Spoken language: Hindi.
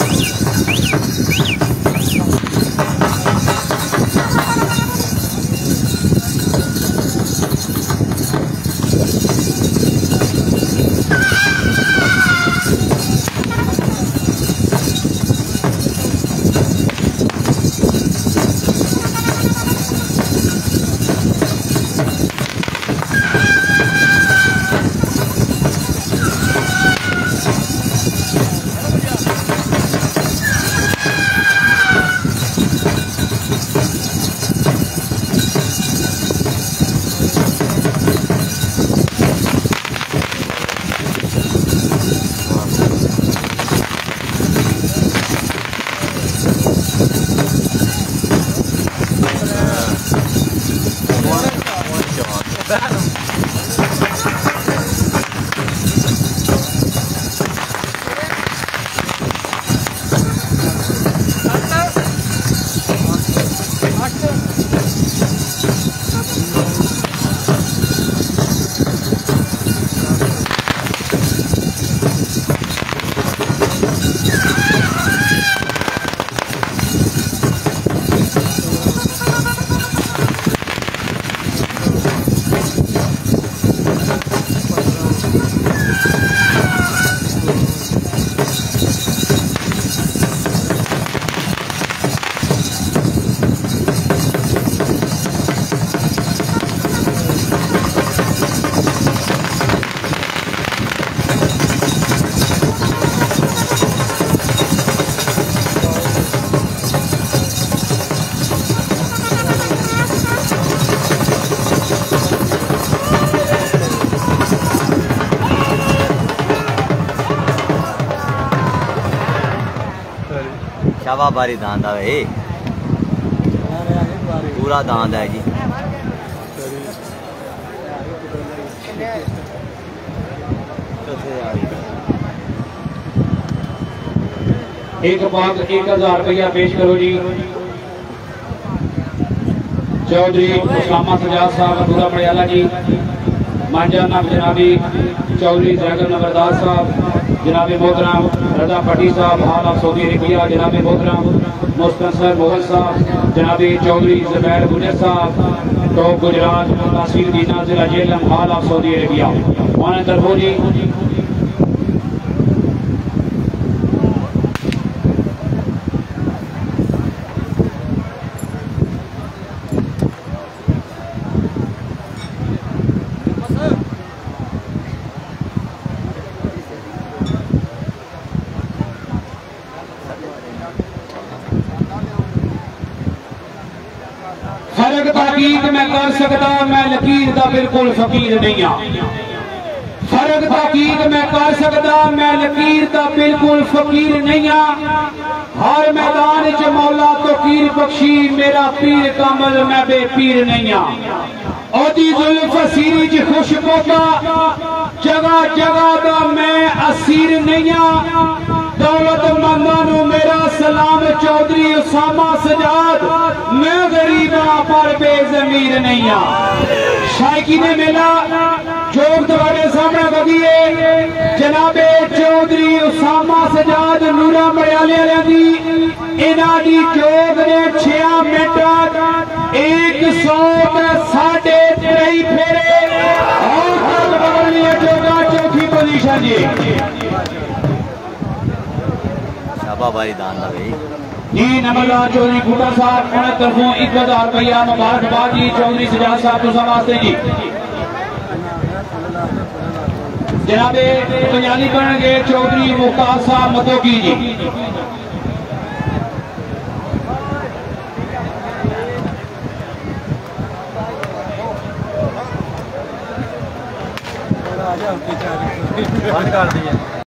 शाबा बारी दांद है पूरा दांद है जी। एक बात 1000 रुपया पेश करो जी। चौधरी उसामा सजाद साहब अधूरा मड़ियाला जी। मांझा जनाबी चौधरी जैगल नंबरदार साहब, जनाबे मोहतरम रजा भट्टी साहब हाल ऑफ सऊदी अरेबिया, जनाबे मोहतरम मुस्तनसर मोहन साहब, जनाबे चौधरी जुबैर गुजर साहब टॉप गुजरात तहसील दीना जिला जेलम हाल ऑफ सऊदी अरेबिया। मान तरफो जी फर्क तहकीक मैं कर सकता, मैं लकीर का बिल्कुल फकीर नहीं हाँ। फर्क तहकीक मैं कर सकता, मैं लकीर का बिल्कुल फकीर नहीं हाँ। हर मैदान च मौला तो कीर बख्शी, मेरा पीर कमल मैं बेपीर नहीं हाँ। ओदी जुल्फ सीरी च खुश पोता, जगह जगह का मैं असीर नहीं हाँ। दौलतमंदों मेरा सलाम चौधरी उसामा सजाद, मैं गरीबा पर बेजमीर नहीं हाँ। शायकी ने मेला जोग तुम्हारे सामने बगिए जनाबे चौधरी उसामा सजाद नूरा मड़ियाले दी इना दी जोग ने 6 मिनट 100 3.5 फेरे और बगल लिया जोगा चौथी पोजीशन जी। बारी दांदा भाई जी नंबरदार चौधरी बूटा साहब उन्हें तरफों 1000 रुपया मुबारकबाद जी। चौधरी सजाद साहब तुसा वास्ते जी। जनाबे पंजाबी बन गए चौधरी मुख्तार साहब मतोकी जी।